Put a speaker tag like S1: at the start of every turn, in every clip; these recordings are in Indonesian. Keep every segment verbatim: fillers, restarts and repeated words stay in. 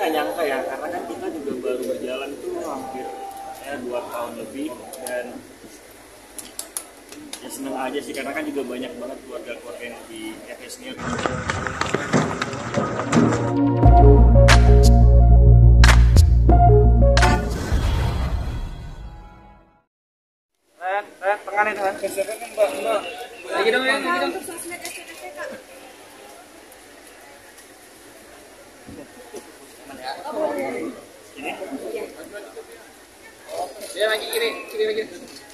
S1: Nggak nyangka ya, karena kan kita juga baru berjalan tuh hampir ya dua tahun lebih, dan ya seneng aja sih karena kan juga banyak banget keluarga-keluarga yang di F S New. Ren, Ren, tengah nih Ren. Siapa kan Mbak? Mbak. Lagi dong ya, lagi dong. Ini? Dia lagi kiri, kiri lagi.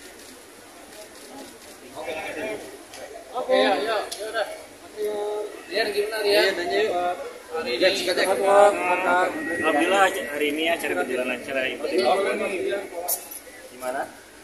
S1: Oke, oke, ya, ya, ya udah. Dia gimana dia? Tanya yuk. Hari ini, alhamdulillah hari ini acara berjalan lancar ya. Ikutin. Gimana?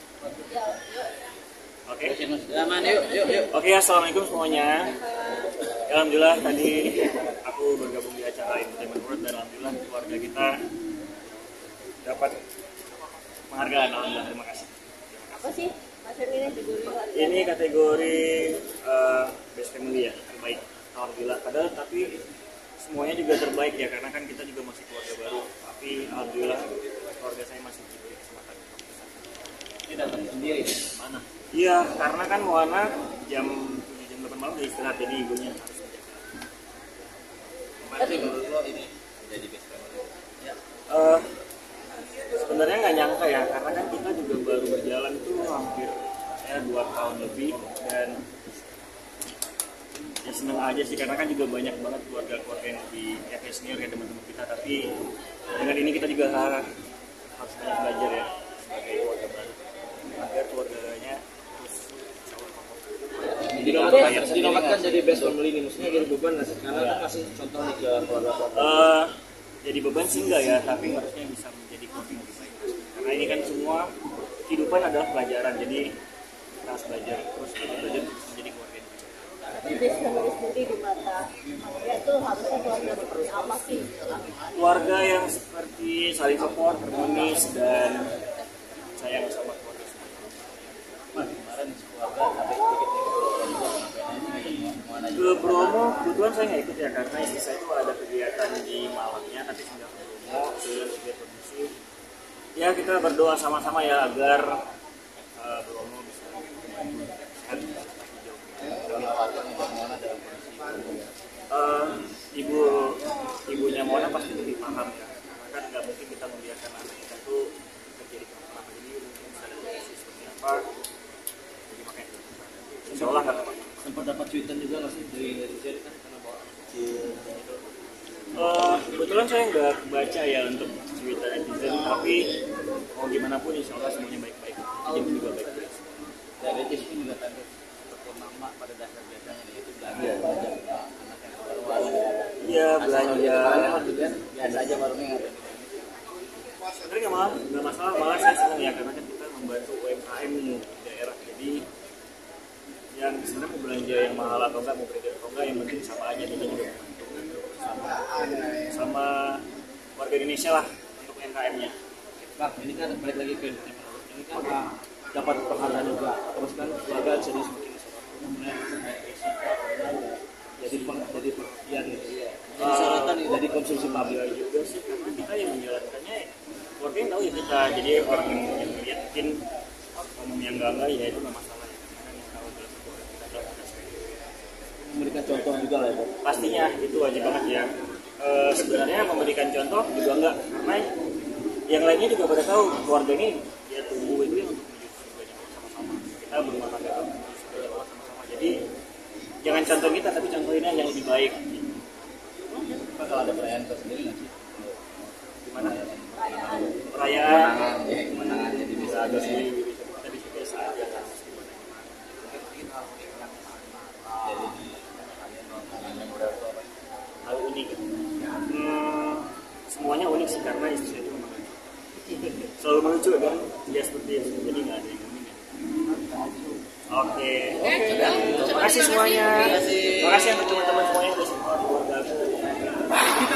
S1: Oke. Aman yuk, yuk, yuk. Oke, assalamualaikum semuanya. Alhamdulillah tadi aku bergabung di acara Entertainment World dan alhamdulillah keluarga kita dapat penghargaan. Alhamdulillah, terima kasih.
S2: Apa sih maksudnya kategori?
S1: Ini kategori uh, best family ya, terbaik. Alhamdulillah. Padahal tapi semuanya juga terbaik ya karena kan kita juga masih keluarga baru. Tapi alhamdulillah keluarga saya masih diberi kesempatan. Ini datang sendiri mana? Iya, karena kan Moana jam tujuh jam delapan malam udah istirahat, jadi ibunya harus menjaga. Berarti menurut lo ini menjadi best family? Ya. Uh, sebenarnya nggak nyangka ya, karena kan kita juga baru berjalan tuh hampir ya dua tahun lebih, dan ya seneng aja sih karena kan juga banyak banget keluarga-keluarga yang di F S New ya teman-teman kita. Tapi dengan ini kita juga harus banyak belajar ya sebagai keluarga baru agar keluarganya terus
S3: dinobatkan dinobatkan jadi best family ini, maksudnya jadi beban nggak sih? Karena kan kasih contoh nih ke keluarga-keluarga.
S1: Uh, jadi beban sih enggak ya, tapi harusnya bisa menjadi keluarga yang lebih baik. Karena ini kan semua kehidupan adalah pelajaran, jadi kita harus belajar terus kita belajar menjadi keluarga yang lebih baik.
S2: Jadi best family sendiri di mata dia tuh harusnya keluarga seperti apa sih?
S1: Keluarga yang seperti saling support, harmonis, dan sayang sama keluarga sendiri.
S3: Mas, kemarin keluarga ada sedikit
S1: ke Bromo, kebetulan saya nggak ikut ya karena istri saya itu ada kegiatan di Malangnya, tapi sudah ke Bromo dengan kegiatan produksi. Ya kita berdoa sama-sama ya agar uh, Bromo bisa sehat. Uh, ibu ibunya Mona pasti lebih paham ya, karena kan nggak mungkin kita membiarkan anak kita tuh terjadi kenapa-napa, jadi mungkin bisa ada kondisi seperti apa, jadi makanya insya Allah nggak apa-apa.
S3: Sempat dapat cuitan juga nggak sih dari netizen kan karena bawa anak kecil gitu.
S1: Uh, kebetulan saya nggak baca ya untuk cuitan netizen, tapi mau gimana pun insya Allah semuanya baik-baik, jadi juga baik-baik.
S3: Dan netizen juga tanda seperti mama pada dasar biasanya dia itu belajar belajar anak yang baru.
S1: Iya belanja.
S3: Biasa aja barunya nggak.
S1: Sebenarnya nggak malah nggak masalah, malah saya senang ya karena kan kita membantu U M K M di daerah, jadi yang sebenarnya mau belanja yang mahal atau enggak, mau kredit atau enggak, yang penting sama aja kita juga sama sama warga Indonesia lah untuk U M K M-nya.
S3: Bang, ini kan balik lagi ke ini kan uh, dapat penghargaan juga, terus kan keluarga jadi semakin kemudian jadi peng, jadi perhatian gitu ya. Jadi sorotan uh, jadi konsumsi publik
S1: juga sih karena kita yang menjalankannya keluarga yang tahu ya kita, jadi orang yang yang ngeliatin ngomong yang enggak enggak ya itu nggak masalah ya, karena yang tahu adalah keluarga kita adalah kita sendiri.
S3: Memberikan contoh juga lah ya.
S1: Pastinya itu wajib banget ya. E, sebenarnya memberikan contoh juga enggak, karena yang lainnya juga pada tahu keluarga ini ya tumbuh itu yang untuk menuju surga sama-sama. Kita berumah tangga menuju surga sama-sama. Jadi jangan contoh kita, tapi contohin yang lebih baik.
S3: Pak, kalau ada perayaan tersendiri nggak sih?
S1: Gimana? Perayaan?
S3: Kemenangannya di
S1: bisa ada sendiri, kita bisa biasa aja kan.
S3: Jadi kalian memori itu apa?
S1: Hal unik. Hmm, semuanya unik sih karena istri itu memang selalu melucu kan, dia seperti itu, jadi nggak ada yang unik. Oke, sudah. Terima kasih semuanya. Terima kasih untuk teman-teman semuanya yang sudah support keluarga aku.